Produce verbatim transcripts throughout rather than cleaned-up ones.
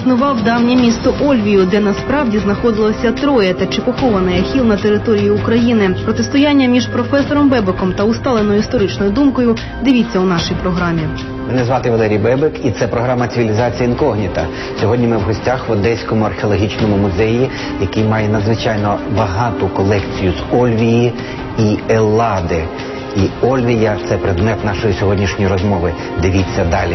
існував давнє місто Ольвію, де насправді знаходилося Троя, та чи похований Ахіл на території України. Протистояння між професором Бебеком та усталеною історичною думкою дивіться у нашій програмі. Мене звати Валерій Бебек, і це програма «Цивілізація інкогніта». Сьогодні ми в гостях в Одеському археологічному музеї, який має надзвичайно багату колекцію з Ольвії і Еллади. І Ольвія – це предмет нашої сьогоднішньої розмови. Дивіться далі.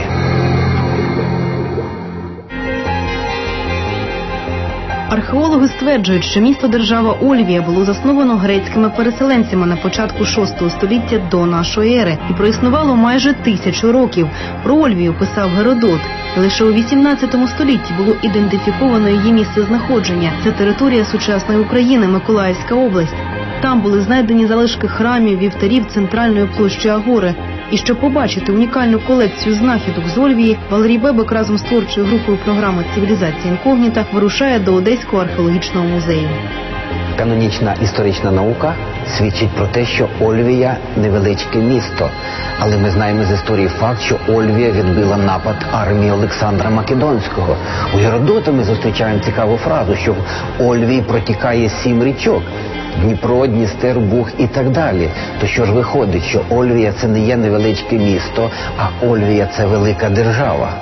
Археологи стверджують, що місто-держава Ольвія було засновано грецькими переселенцями на початку шостого століття до нашої ери і проіснувало майже тисячу років. Про Ольвію писав Геродот. Лише у вісімнадцятому столітті було ідентифіковано її місце знаходження. Це територія сучасної України, Миколаївська область. Там були знайдені залишки храмів, вівтарів центральної площі Агори. І щоб побачити унікальну колекцію знахідок з Ольвії, Валерій Бебек разом з творчою групою програми «Цивілізація інкогніта» вирушає до Одеського археологічного музею. Канонічна історична наука свідчить про те, що Ольвія – невеличке місто. Але ми знаємо з історії факт, що Ольвія відбила напад армії Олександра Македонського. У Геродота ми зустрічаємо цікаву фразу, що в Ольвії протікає сім річок. Дніпро, Дністер, Буг і так далі. То що ж виходить, що Ольвія – це не є невеличке місто, а Ольвія – це велика держава?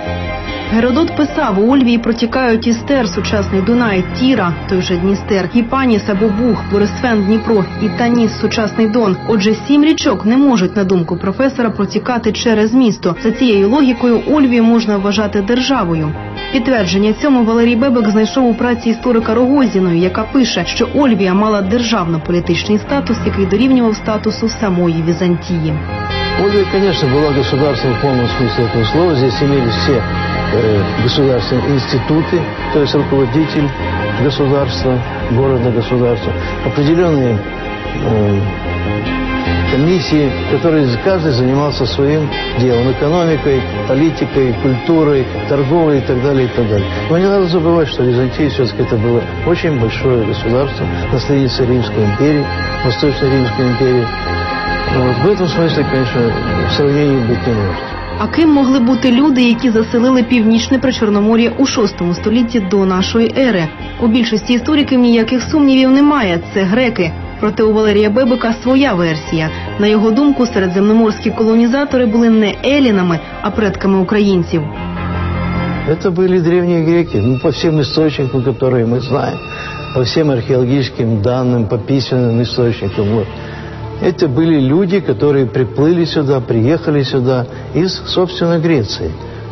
Геродот писав, у Ольвії протікають Істер, сучасний Дунай, Тіра, той же Дністер, Гіпаніс або Буг, Борисфен, Дніпро і Таніс, сучасний Дон. Отже, сім річок не можуть, на думку професора, протікати через місто. За цією логікою Ольвію можна вважати державою. Підтвердження цьому Валерій Бебек знайшов у праці історика Рогозіної, яка пише, що Ольвія мала державно-політичний статус, який дорівнював статусу самої Візантії. Ольвия, конечно, была государством в полном смысле этого слова. Здесь имелись все э, государственные институты, то есть руководитель государства, города-государства, определенные э, комиссии, которые каждый занимался своим делом, экономикой, политикой, культурой, торговлей и так далее, и так далее. Но не надо забывать, что Византия все-таки это было очень большое государство, наследница Римской империи, Восточной Римской империи. Вот, в этом смысле, конечно, сравнений быть не может. А ким могли бути люди, які заселили північне Причорномор'я у шостому столітті до нашої ери? У більшості істориків ніяких сумнівів немає – це греки. Проте у Валерія Бебека своя версія. На його думку, середземноморські колонізатори були не елінами, а предками українців. Это были древние греки, ну, по всем источникам, которые мы знаем, по всем археологическим данным, по письменным источникам. Вот. Это были люди, которые приплыли сюда, приехали сюда из, собственно, Греции,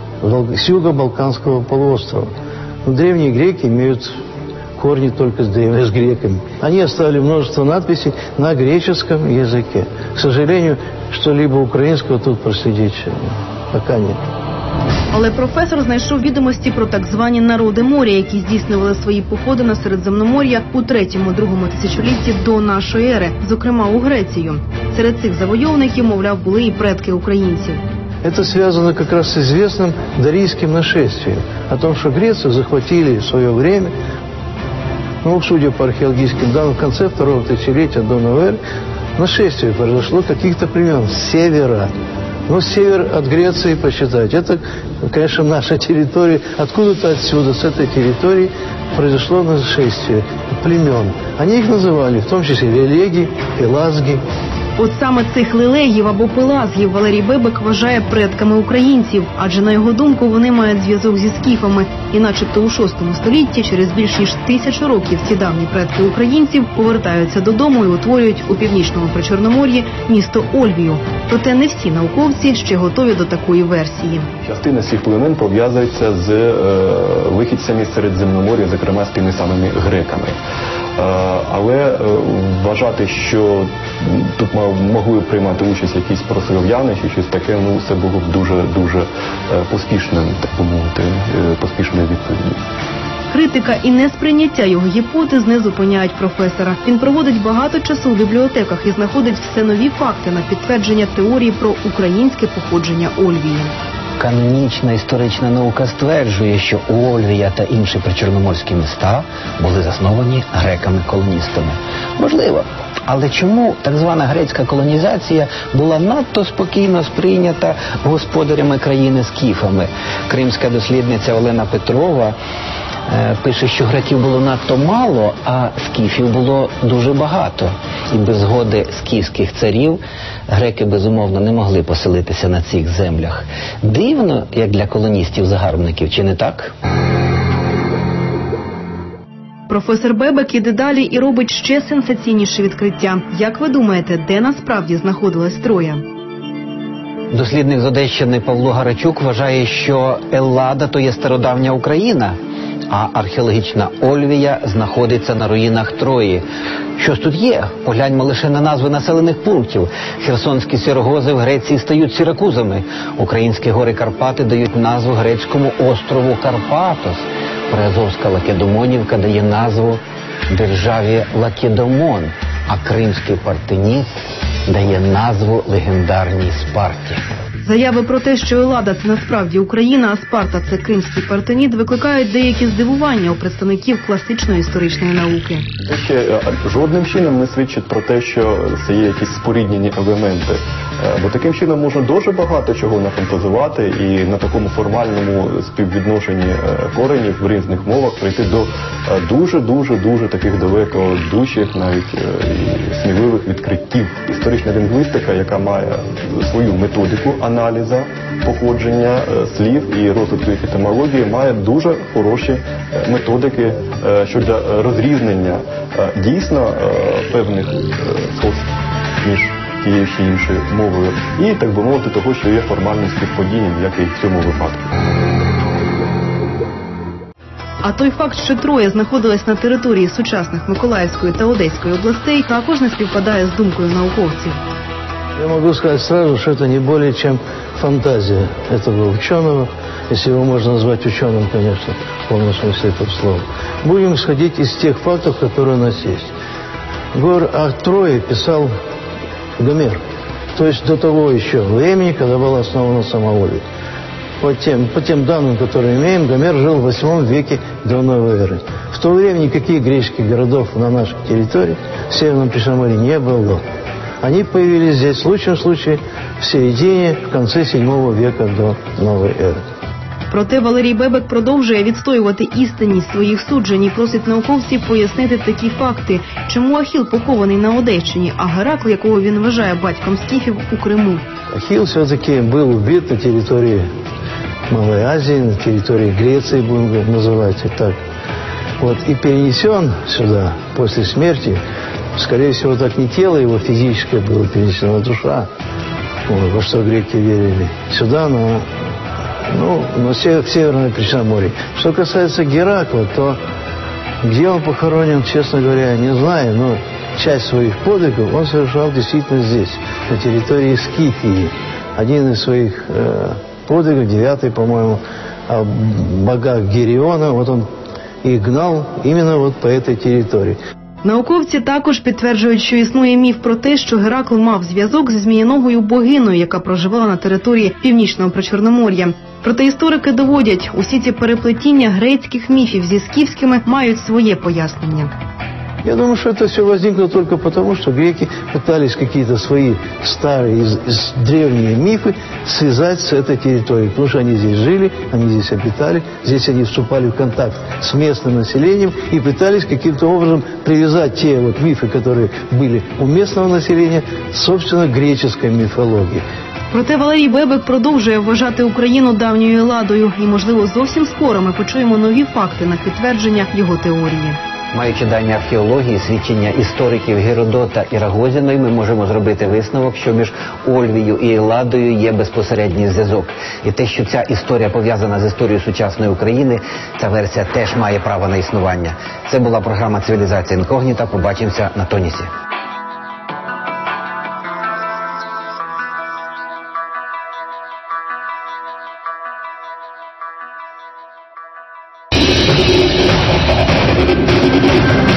с юго-Балканского полуострова. Но древние греки имеют корни только с, древними, с греками. Они оставили множество надписей на греческом языке. К сожалению, что-либо украинского тут проследить пока нет. Але професор знайшов відомості про так звані народи моря, які здійснювали свої походи на Середземномор'я у третьому-другому тисячолітті до нашої ери, зокрема у Грецію. Серед цих завойовників, мовляв, були і предки українців. Это связано как раз с известным дарийским нашествием. О том, что Грецию захватили в свое время, ну, судя по археологическим данным, в конце второго тысячелетия до новой эры, нашествие произошло каких-то племен с севера. Ну, север от Греции посчитать, это, конечно, наша территория. Откуда-то отсюда, с этой территории, произошло нашествие племен. Они их называли, в том числе релеги, пелазги. От саме цих лелегів або пелазгів Валерій Бебек вважає предками українців, адже, на його думку, вони мають зв'язок зі скіфами. І начебто у шостому столітті, через більш ніж тисячу років, ці давні предки українців повертаються додому і утворюють у північному Причорномор'ї місто Ольвію. Проте не всі науковці ще готові до такої версії. Частина цих племен пов'язується з е, вихідцями Середземномор'я, зокрема з тими самими греками. Але вважати, що тут могли приймати участь якісь просвітяни чи щось таке, ну це було б дуже-дуже поспішним, так би мовити, поспішною відповіддю. Критика і несприйняття його гіпотез не зупиняють професора. Він проводить багато часу в бібліотеках і знаходить все нові факти на підтвердження теорії про українське походження Ольвії. Канонічна історична наука стверджує, що Ольвія та інші причорноморські міста були засновані греками-колоністами. Можливо. Але чому так звана грецька колонізація була надто спокійно сприйнята господарями країни скіфами? Кримська дослідниця Олена Петрова е, пише, що греків було надто мало, а скіфів було дуже багато. І без згоди скіфських царів греки, безумовно, не могли поселитися на цих землях. Дивно, як для колоністів-загарбників, чи не так? Професор Бебек іде далі і робить ще сенсаційніше відкриття. Як ви думаєте, де насправді знаходилась Троя? Дослідник з Одещини Павло Гарачук вважає, що Еллада – то є стародавня Україна, а археологічна Ольвія знаходиться на руїнах Трої. Що ж тут є? Погляньмо лише на назви населених пунктів. Херсонські Сірогози в Греції стають Сіракузами. Українські гори Карпати дають назву грецькому острову Карпатос. Приазовська Лакедемонівка дає назву державі Лакедемон, а кримський Партеніс дає назву легендарній Спарті. Заяви про те, що Еллада – це насправді Україна, а Спарта – це кримський Партеніт, викликають деякі здивування у представників класичної історичної науки. Це ще жодним чином не свідчить про те, що це є якісь споріднені елементи. Бо таким чином можна дуже багато чого нафантазувати і на такому формальному співвідношенні коренів в різних мовах прийти до дуже-дуже-дуже таких далекодущих, навіть і сміливих відкриттів. Історична лінгвістика, яка має свою методику аналізу походження слів і розвитку їх етимології, має дуже хороші методики щодо розрізнення дійсно певних сходств між тією чи іншою мовою і, так би мовити, того, що є формальним співпадінням, як і в цьому випадку. А той факт, що Троя знаходилась на території сучасних Миколаївської та Одеської областей, також не співпадає з думкою науковців. Я могу сказать сразу, что это не более чем фантазия этого ученого, если его можно назвать ученым, конечно, в полном смысле этого слова. Будем исходить из тех фактов, которые у нас есть. Говор о Трое писал Гомер, то есть до того еще времени, когда была основана сама Ольвия. По тем, по тем данным, которые имеем, Гомер жил в восьмом веке до новой эры. В то время никаких греческих городов на нашей территории, в Северном Причерноморье, не было. Они появились здесь в лучшем случае в середине, в конце седьмого века до новой эры. Проте Валерій Бебек продовжує відстоювати істинність своїх суджень і просить науковців пояснити такі факти. Чому Ахіл похований на Одещині, а Геракл, якого він вважає батьком скіфів, у Криму? Ахилл все-таки был убит на территории Малой Азии, на территории Греции, будем называть это так. Вот, и перенесен сюда после смерти, скорее всего, так не тело его физическое было перенесено, а душа, вот, во что греки верили, сюда, на, ну, на север, в Северное Причерноморье. Что касается Геракла, то где он похоронен, честно говоря, не знаю, но часть своих подвигов он совершал действительно здесь, на территории Скифии. Один из своих э, подвигов, девятый, по-моему, о богах Гериона, вот он и гнал именно вот по этой территории. Науковці також підтверджують, що існує міф про те, що Геракл мав зв'язок з змієногою богиною, яка проживала на території Північного Причорномор'я. Проте історики доводять, усі ці переплетіння грецьких міфів зі скіфськими мають своє пояснення. Я думаю, что это все возникло только потому, что греки пытались какие-то свои старые, древние мифы связать с этой территорией. Потому что они здесь жили, они здесь обитали, здесь они вступали в контакт с местным населением и пытались каким-то образом привязать те вот мифы, которые были у местного населения, собственно, греческой мифологии. Проте Валерій Бебек продовжує вважати Україну давньою Елладою. І, можливо, зовсім скоро ми почуємо нові факти на підтвердження його теорії. Маючи дані археології, свідчення істориків Геродота і Рагозіної, ми можемо зробити висновок, що між Ольвією і Елладою є безпосередній зв'язок. І те, що ця історія пов'язана з історією сучасної України, ця версія теж має право на існування. Це була програма «Цивілізація інкогніта». Побачимося на Тонісі. We'll be right back.